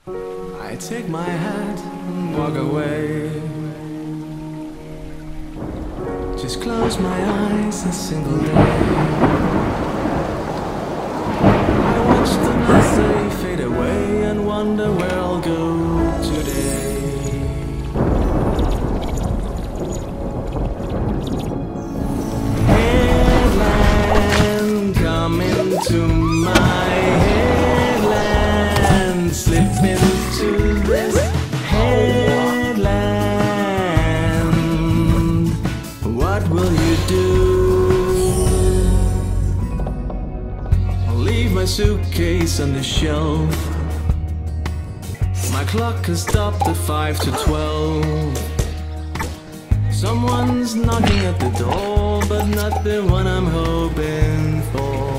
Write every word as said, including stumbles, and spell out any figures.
I take my hat and walk away. Just close my eyes a single day. I watch the night day fade away and wonder where I'll go today. Headland, come into my headland, slip into this headland. What will you do? I'll leave my suitcase on the shelf. My clock has stopped at five to twelve. Someone's knocking at the door, but not the one I'm hoping for.